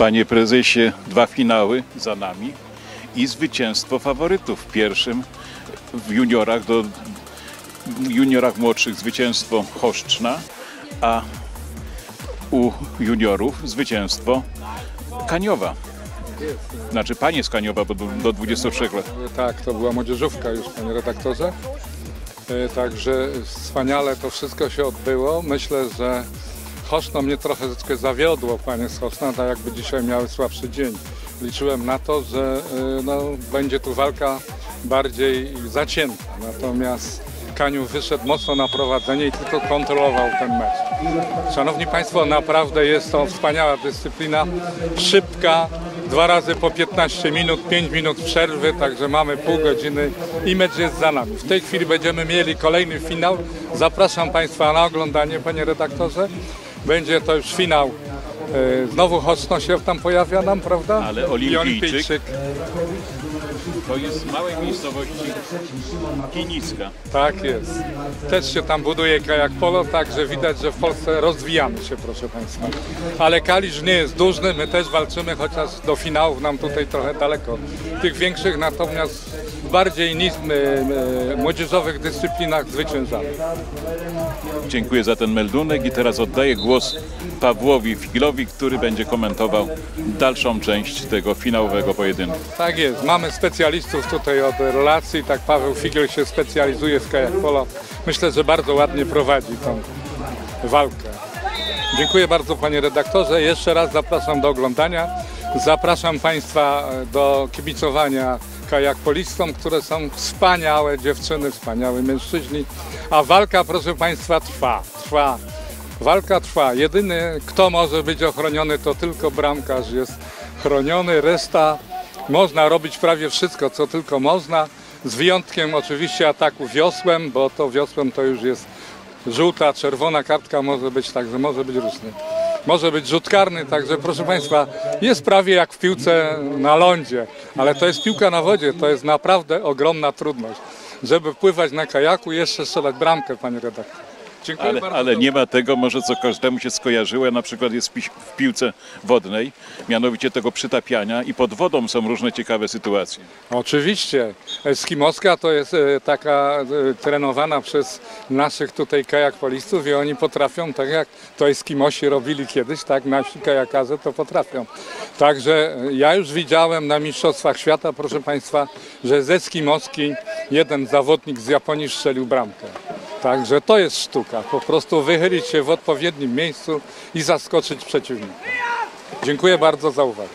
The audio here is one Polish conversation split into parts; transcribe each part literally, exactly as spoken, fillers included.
Panie prezesie, dwa finały za nami i zwycięstwo faworytów w pierwszym w juniorach, do, w juniorach młodszych zwycięstwo Choszczna, a u juniorów zwycięstwo Kaniowa. Znaczy panie z Kaniowa, bo do, do dwudziestu trzech lat. Tak, to była młodzieżówka już, panie redaktorze. Także wspaniale to wszystko się odbyło. Myślę, że Choszno mnie trochę zawiodło, panie z Choszna, tak jakby dzisiaj miały słabszy dzień. Liczyłem na to, że no, będzie tu walka bardziej zacięta. Natomiast Kaniów wyszedł mocno na prowadzenie i tylko kontrolował ten mecz. Szanowni państwo, naprawdę jest to wspaniała dyscyplina, szybka, dwa razy po piętnaście minut, pięć minut przerwy, także mamy pół godziny i mecz jest za nami. W tej chwili będziemy mieli kolejny finał. Zapraszam państwa na oglądanie, panie redaktorze. Będzie to już finał. Znowu Choszno się tam pojawia nam, prawda? Ale olimpijczyk to jest z małej miejscowości Kinicka. Tak jest. Też się tam buduje kajak polo, także widać, że w Polsce rozwijamy się, proszę państwa. Ale Kalisz nie jest duży, my też walczymy, chociaż do finałów nam tutaj trochę daleko. Tych większych, natomiast w bardziej niż młodzieżowych dyscyplinach zwyciężamy. Dziękuję za ten meldunek i teraz oddaję głos Pawłowi Figilowi, który będzie komentował dalszą część tego finałowego pojedynku. Tak jest, mamy specjalistów tutaj od relacji, tak Paweł Figel się specjalizuje w kajak polo. Myślę, że bardzo ładnie prowadzi tą walkę. Dziękuję bardzo, panie redaktorze, jeszcze raz zapraszam do oglądania. Zapraszam państwa do kibicowania kajakpolistom, które są wspaniałe dziewczyny, wspaniałe mężczyźni, a walka, proszę państwa, trwa, trwa. Walka trwa. Jedyny, kto może być ochroniony, to tylko bramkarz jest chroniony. Reszta można robić prawie wszystko, co tylko można, z wyjątkiem oczywiście ataku wiosłem, bo to wiosłem to już jest żółta, czerwona kartka może być, także może być różny. Może być rzut karny, także proszę państwa, jest prawie jak w piłce na lądzie, ale to jest piłka na wodzie, to jest naprawdę ogromna trudność, żeby pływać na kajaku i jeszcze strzelać bramkę, panie redaktor. Dziękuję Ale, bardzo. ale nie ma tego, może co każdemu się skojarzyło, ja na przykład jest w piłce wodnej, mianowicie tego przytapiania i pod wodą są różne ciekawe sytuacje. Oczywiście. Eskimoska to jest taka trenowana przez naszych tutaj kajakpolistów i oni potrafią, tak jak to Eskimosi robili kiedyś, tak nasi kajakarze to potrafią. Także ja już widziałem na Mistrzostwach Świata, proszę państwa, że z Eskimoski jeden zawodnik z Japonii strzelił bramkę. Także to jest sztuka, po prostu wychylić się w odpowiednim miejscu i zaskoczyć przeciwnika. Dziękuję bardzo za uwagę.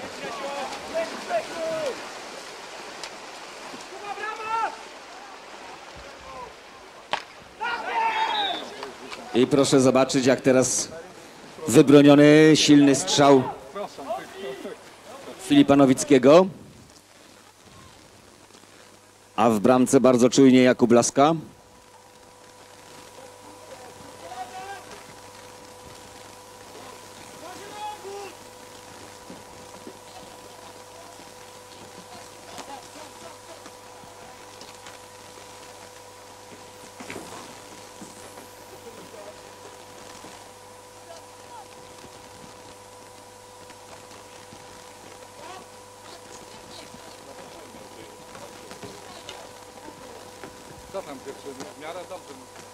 I proszę zobaczyć, jak teraz wybroniony, silny strzał Filipa Nowickiego. A w bramce bardzo czujnie Jakub Laska. Co tam dziewczyny? W miarę dobrze.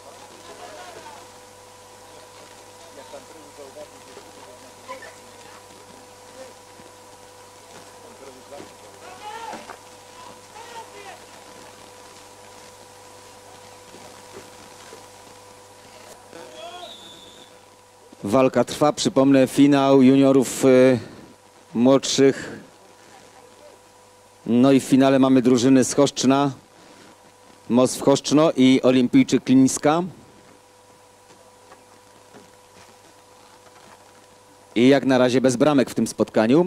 Walka trwa, przypomnę, finał juniorów y, młodszych. No i w finale mamy drużyny z Choszczna, Most w Choszczno i Olimpijczyk Klińska. I jak na razie bez bramek w tym spotkaniu.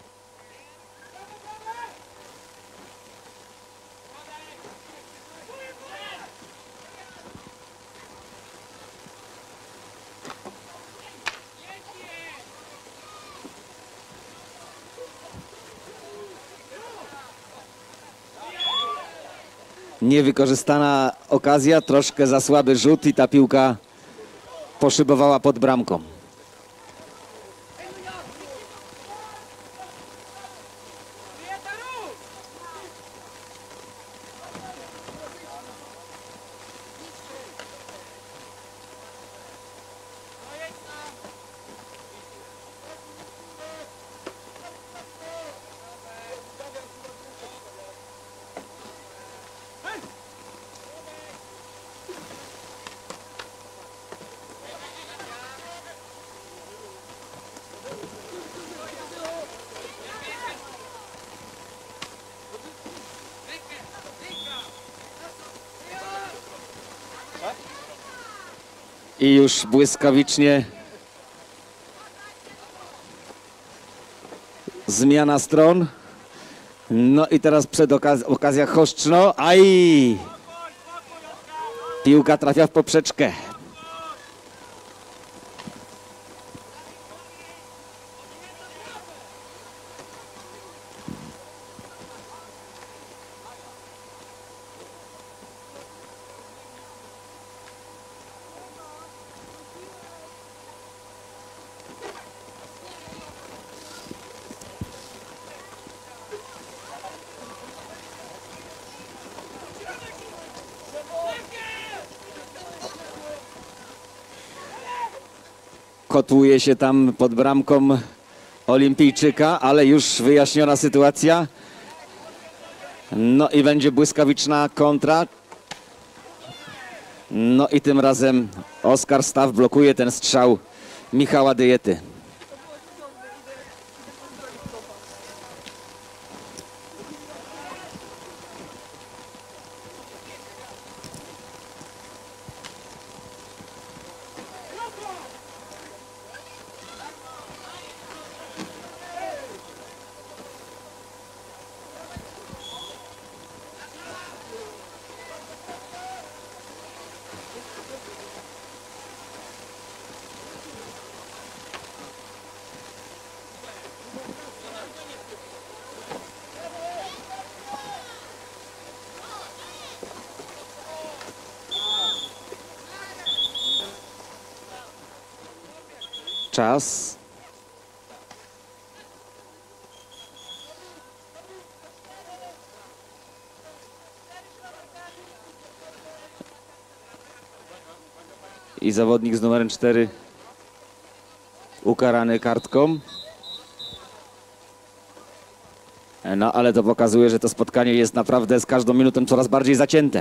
Niewykorzystana okazja, troszkę za słaby rzut i ta piłka poszybowała pod bramką. I już błyskawicznie zmiana stron. No i teraz przed okaz okazja Choszczno. Aj! Piłka trafia w poprzeczkę. Kotłuje się tam pod bramką Olimpijczyka, ale już wyjaśniona sytuacja. No i będzie błyskawiczna kontra. No i tym razem Oskar Staw blokuje ten strzał Michała Dyjety. Czas. I zawodnik z numerem cztery ukarany kartką. No ale to pokazuje, że to spotkanie jest naprawdę z każdą minutą coraz bardziej zacięte.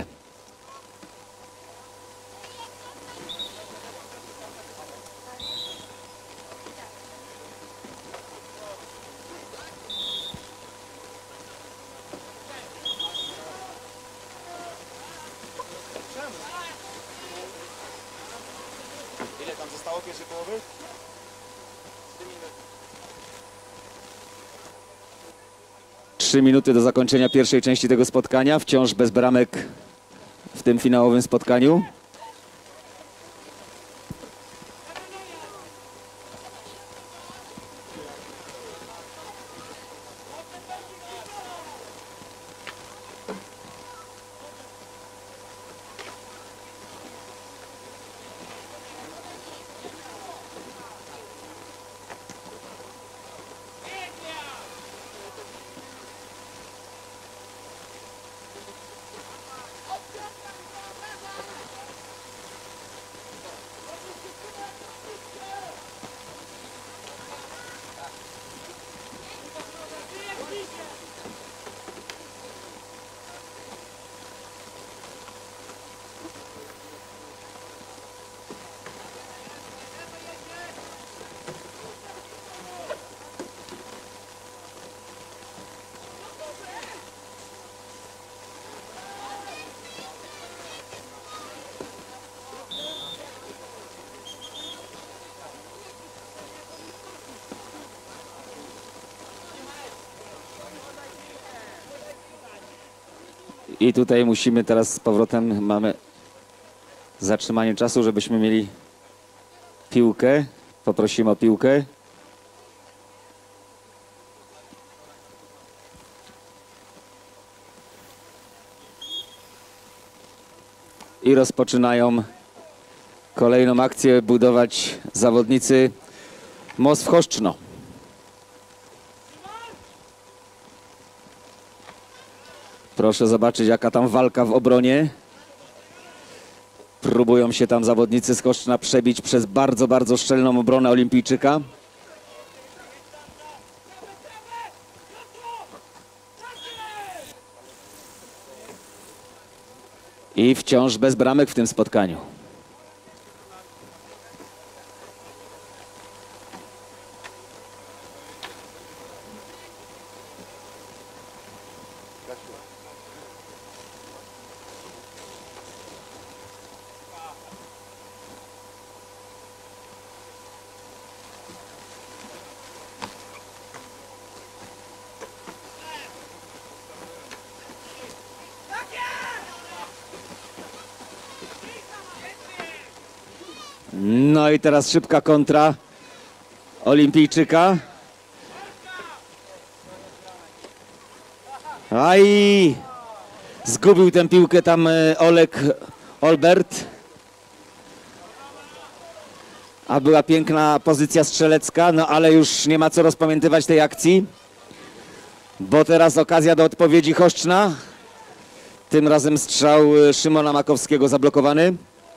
Ile tam zostało pierwszej połowy? Trzy minuty do zakończenia pierwszej części tego spotkania. Wciąż bez bramek w tym finałowym spotkaniu. I tutaj musimy teraz z powrotem, mamy zatrzymanie czasu, żebyśmy mieli piłkę. Poprosimy o piłkę. I rozpoczynają kolejną akcję budować zawodnicy Most w Choszczno. Proszę zobaczyć, jaka tam walka w obronie. Próbują się tam zawodnicy z Choszczna przebić przez bardzo, bardzo szczelną obronę Olimpijczyka. I wciąż bez bramek w tym spotkaniu. No i teraz szybka kontra Olimpijczyka. Aj! Zgubił tę piłkę tam Olek Olbert. A była piękna pozycja strzelecka, no ale już nie ma co rozpamiętywać tej akcji. Bo teraz okazja do odpowiedzi Choszczna. Tym razem strzał Szymona Makowskiego zablokowany.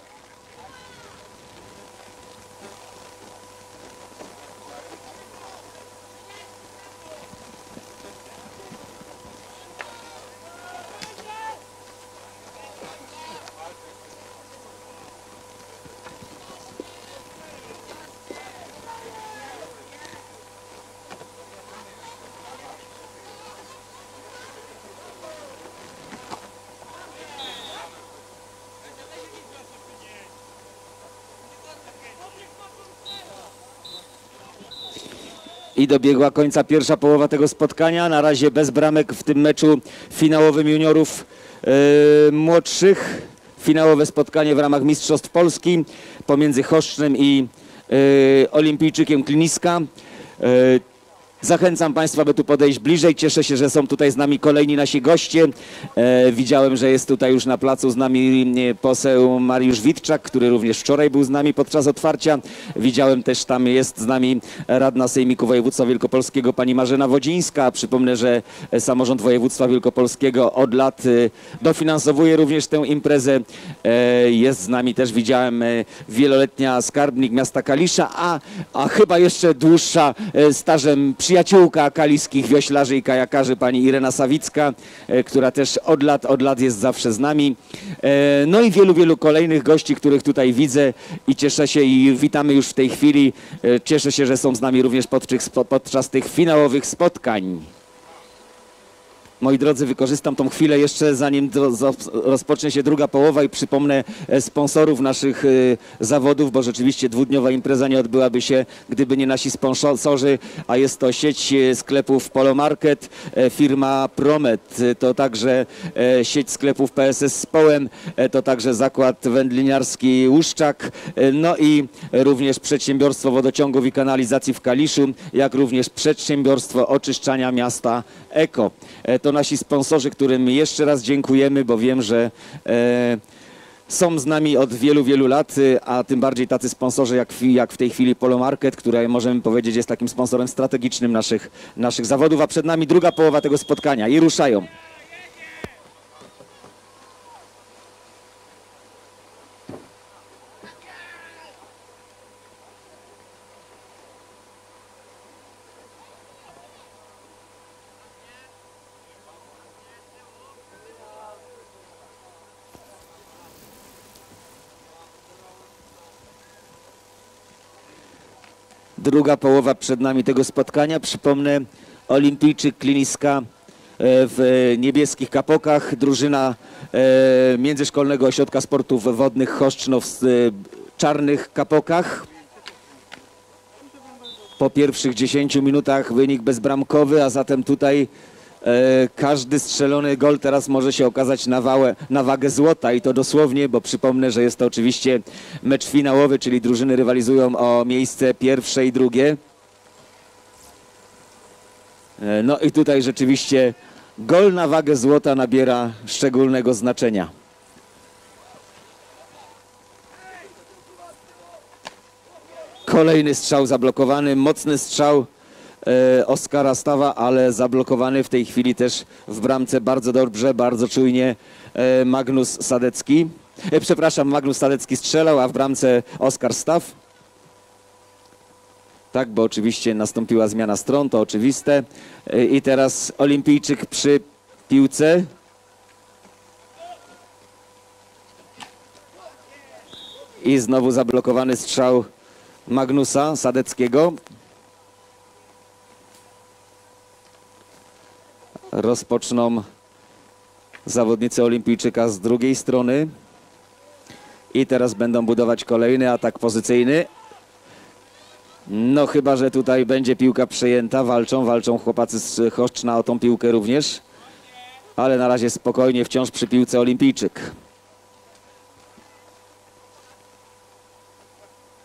I dobiegła końca pierwsza połowa tego spotkania. Na razie bez bramek w tym meczu finałowym juniorów yy, młodszych. Finałowe spotkanie w ramach Mistrzostw Polski pomiędzy Choszcznem i yy, Olimpijczykiem Kliniska. Yy, Zachęcam Państwa, by tu podejść bliżej. Cieszę się, że są tutaj z nami kolejni nasi goście. E, widziałem, że jest tutaj już na placu z nami poseł Mariusz Witczak, który również wczoraj był z nami podczas otwarcia. Widziałem też, tam jest z nami radna Sejmiku Województwa Wielkopolskiego pani Marzena Wodzińska. Przypomnę, że samorząd województwa wielkopolskiego od lat dofinansowuje również tę imprezę. E, jest z nami też, widziałem, wieloletnia skarbnik miasta Kalisza, a, a chyba jeszcze dłuższa stażem przyjaciółka kaliskich wioślarzy i kajakarzy, pani Irena Sawicka, e, która też od lat, od lat jest zawsze z nami. E, no i wielu, wielu kolejnych gości, których tutaj widzę i cieszę się i witamy już w tej chwili. E, cieszę się, że są z nami również podczas, podczas tych finałowych spotkań. Moi drodzy, wykorzystam tą chwilę jeszcze, zanim do, do, rozpocznie się druga połowa i przypomnę sponsorów naszych y, zawodów, bo rzeczywiście dwudniowa impreza nie odbyłaby się, gdyby nie nasi sponsorzy, a jest to sieć sklepów Polomarket, e, firma Promet, to także e, sieć sklepów P S S Społem, e, to także zakład wędliniarski Łuszczak, e, no i również przedsiębiorstwo wodociągów i kanalizacji w Kaliszu, jak również przedsiębiorstwo oczyszczania miasta Eko. E, to nasi sponsorzy, którym jeszcze raz dziękujemy, bo wiem, że e, są z nami od wielu, wielu lat, a tym bardziej tacy sponsorzy jak, jak w tej chwili Polomarket, która możemy powiedzieć jest takim sponsorem strategicznym naszych, naszych zawodów, a przed nami druga połowa tego spotkania i ruszają. Druga połowa przed nami tego spotkania. Przypomnę, Olimpijczyk Kliniska w niebieskich kapokach, drużyna Międzyszkolnego Ośrodka Sportów Wodnych Choszczno w czarnych kapokach. Po pierwszych dziesięciu minutach wynik bezbramkowy, a zatem tutaj E, każdy strzelony gol teraz może się okazać na, wałę, na wagę złota i to dosłownie, bo przypomnę, że jest to oczywiście mecz finałowy, czyli drużyny rywalizują o miejsce pierwsze i drugie. E, no i tutaj rzeczywiście gol na wagę złota nabiera szczególnego znaczenia. Kolejny strzał zablokowany, mocny strzał Oskara Stawa, ale zablokowany w tej chwili też w bramce bardzo dobrze, bardzo czujnie Magnus Sadecki. Przepraszam, Magnus Sadecki strzelał, a w bramce Oskar Staw. Tak, bo oczywiście nastąpiła zmiana stron, to oczywiste. I teraz Olimpijczyk przy piłce. I znowu zablokowany strzał Magnusa Sadeckiego. Rozpoczną zawodnicy Olimpijczyka z drugiej strony i teraz będą budować kolejny atak pozycyjny. No chyba, że tutaj będzie piłka przejęta, walczą, walczą chłopacy z Choszczna o tą piłkę również, ale na razie spokojnie wciąż przy piłce Olimpijczyk.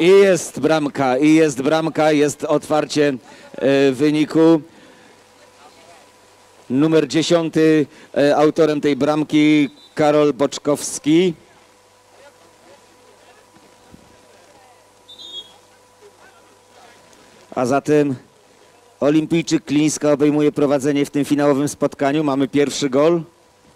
I jest bramka, i jest bramka, jest otwarcie e, wyniku. Numer dziesiąty, e, autorem tej bramki Karol Boczkowski. A zatem Olimpijczyk Klińska obejmuje prowadzenie w tym finałowym spotkaniu. Mamy pierwszy gol.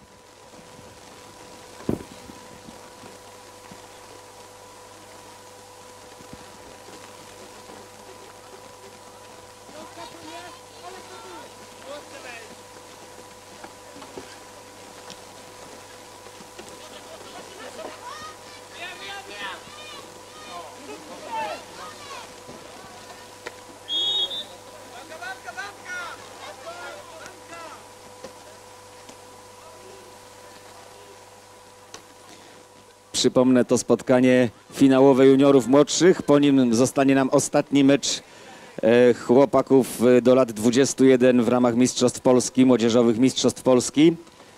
Przypomnę, to spotkanie finałowe juniorów młodszych. Po nim zostanie nam ostatni mecz e, chłopaków e, do lat dwudziestu jeden w ramach Mistrzostw Polski, Młodzieżowych Mistrzostw Polski.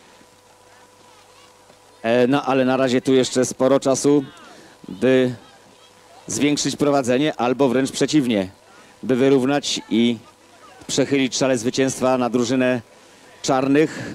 E, no ale na razie tu jeszcze sporo czasu, by zwiększyć prowadzenie, albo wręcz przeciwnie, by wyrównać i przechylić szale zwycięstwa na drużynę czarnych.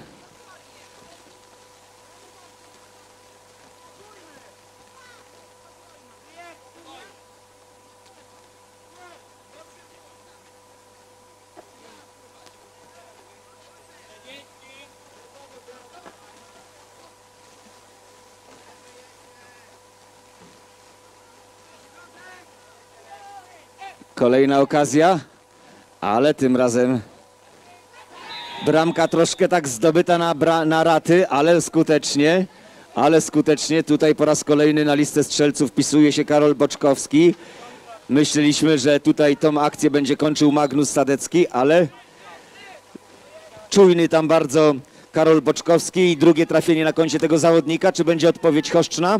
Kolejna okazja, ale tym razem bramka troszkę tak zdobyta na, bra na raty, ale skutecznie, ale skutecznie. Tutaj po raz kolejny na listę strzelców wpisuje się Karol Boczkowski. Myśleliśmy, że tutaj tą akcję będzie kończył Magnus Sadecki, ale czujny tam bardzo Karol Boczkowski i drugie trafienie na koncie tego zawodnika. Czy będzie odpowiedź Choszczna?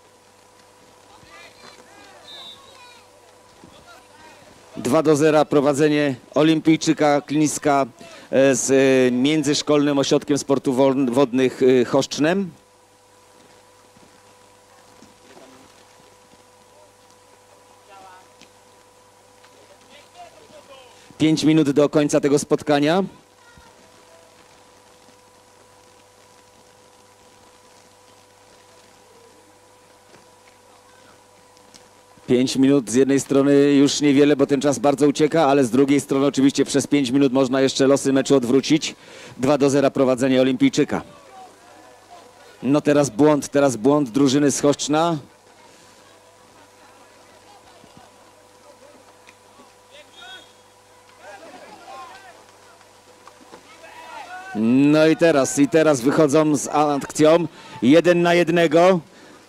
dwa do zera prowadzenie Olimpijczyka Klińska z Międzyszkolnym Ośrodkiem Sportów Wodnych Choszcznem. Pięć minut do końca tego spotkania. Pięć minut z jednej strony już niewiele, bo ten czas bardzo ucieka, ale z drugiej strony oczywiście przez pięć minut można jeszcze losy meczu odwrócić. dwa do zera prowadzenie Olimpijczyka. No teraz błąd, teraz błąd drużyny z Choszczna. No i teraz, i teraz wychodzą z akcją jeden na jednego.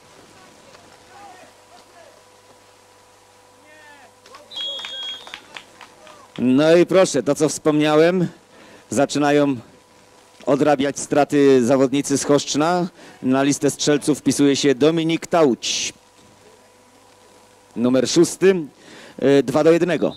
No i proszę, to co wspomniałem, zaczynają odrabiać straty zawodnicy z Choszczna. Na listę strzelców wpisuje się Dominik Tauć, numer szósty, dwa do jednego.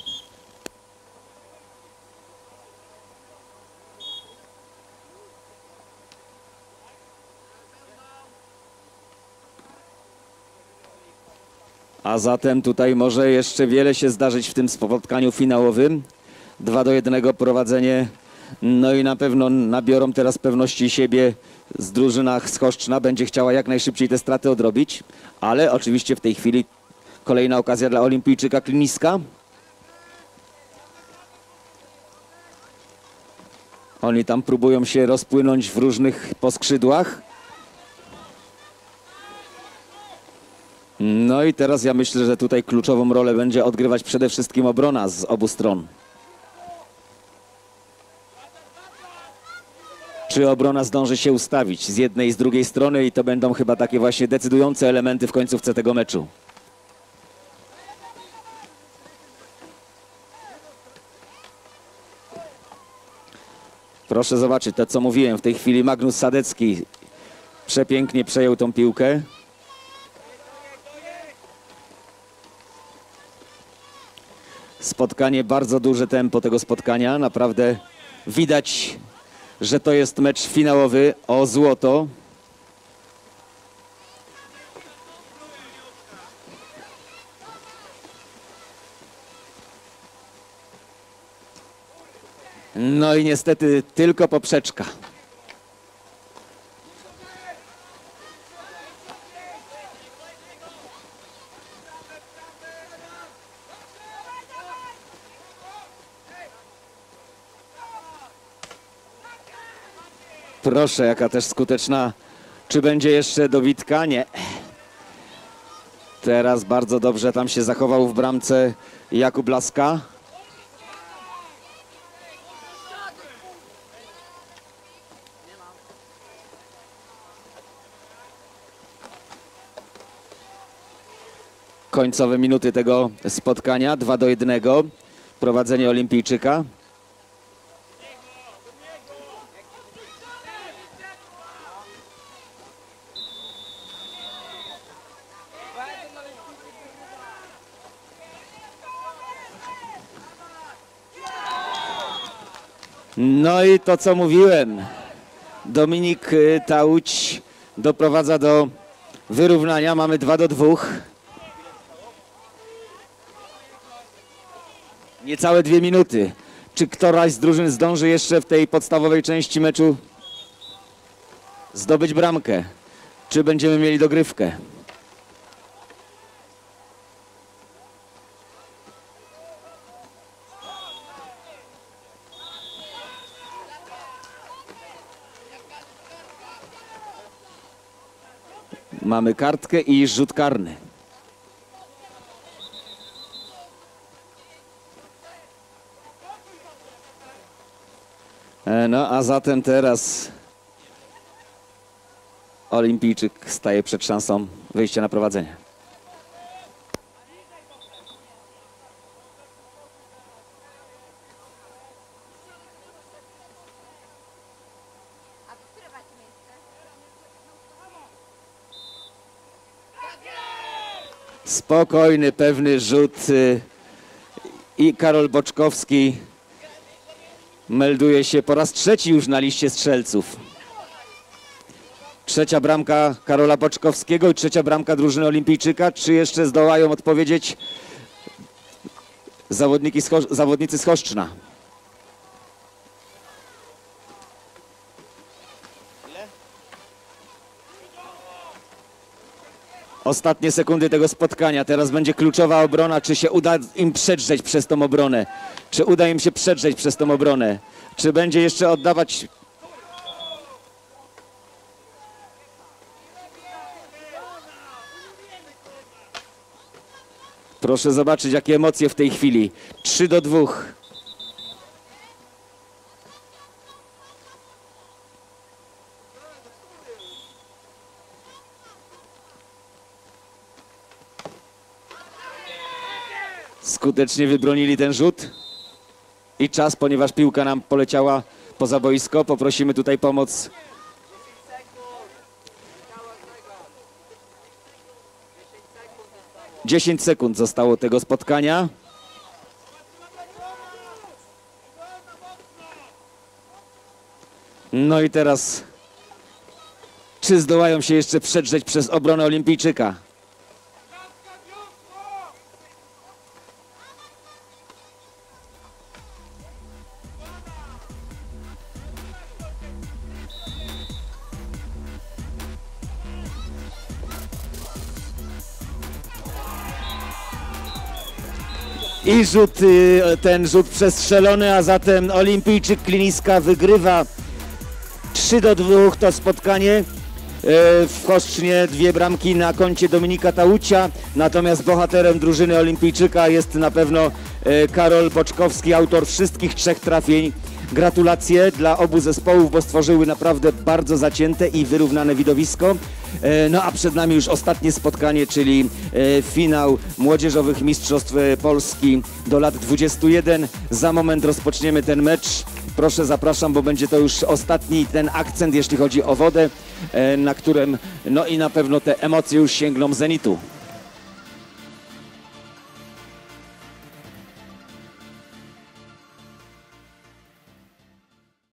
A zatem tutaj może jeszcze wiele się zdarzyć w tym spotkaniu finałowym. dwa do jednego prowadzenie. No i na pewno nabiorą teraz pewności siebie z drużynach z Choszczna. Będzie chciała jak najszybciej te straty odrobić. Ale oczywiście w tej chwili kolejna okazja dla Olimpijczyka Klińska. Oni tam próbują się rozpłynąć w różnych poskrzydłach. No i teraz ja myślę, że tutaj kluczową rolę będzie odgrywać przede wszystkim obrona z obu stron. Czy obrona zdąży się ustawić z jednej i z drugiej strony i to będą chyba takie właśnie decydujące elementy w końcówce tego meczu. Proszę zobaczyć to, co mówiłem. W tej chwili Magnus Sadecki przepięknie przejął tą piłkę. Spotkanie, bardzo duże tempo tego spotkania. Naprawdę widać, że to jest mecz finałowy o złoto. No i niestety tylko poprzeczka. Proszę, jaka też skuteczna. Czy będzie jeszcze dobitka? Nie. Teraz bardzo dobrze tam się zachował w bramce Jakub Laska. Końcowe minuty tego spotkania. dwa do jednego. Prowadzenie Olimpijczyka. No i to, co mówiłem, Dominik Tauć doprowadza do wyrównania. Mamy dwa do dwóch. Niecałe dwie minuty. Czy któraś z drużyn zdąży jeszcze w tej podstawowej części meczu zdobyć bramkę? Czy będziemy mieli dogrywkę? Mamy kartkę i rzut karny. No a zatem teraz Olimpijczyk staje przed szansą wyjścia na prowadzenie. Spokojny, pewny rzut i Karol Boczkowski melduje się po raz trzeci już na liście strzelców. Trzecia bramka Karola Boczkowskiego i trzecia bramka drużyny Olimpijczyka. Czy jeszcze zdołają odpowiedzieć zawodniki z Cho- zawodnicy z Choszczna? Ostatnie sekundy tego spotkania. Teraz będzie kluczowa obrona. Czy się uda im przedrzeć przez tą obronę? Czy uda im się przedrzeć przez tą obronę? Czy będzie jeszcze oddawać... Proszę zobaczyć, jakie emocje w tej chwili. trzy do dwóch. Skutecznie wybronili ten rzut i czas, ponieważ piłka nam poleciała poza boisko. Poprosimy tutaj pomoc. dziesięć sekund zostało tego spotkania. No i teraz czy zdołają się jeszcze przedrzeć przez obronę Olimpijczyka? I rzut, ten rzut przestrzelony, a zatem Olimpijczyk Kliniska wygrywa trzy do dwóch to spotkanie. W Choszcznie dwie bramki na koncie Dominika Taucia, natomiast bohaterem drużyny Olimpijczyka jest na pewno Karol Boczkowski, autor wszystkich trzech trafień. Gratulacje dla obu zespołów, bo stworzyły naprawdę bardzo zacięte i wyrównane widowisko. No a przed nami już ostatnie spotkanie, czyli finał Młodzieżowych Mistrzostw Polski do lat dwudziestu jeden. Za moment rozpoczniemy ten mecz. Proszę, zapraszam, bo będzie to już ostatni ten akcent, jeśli chodzi o wodę, na którym no i na pewno te emocje już sięgną zenitu.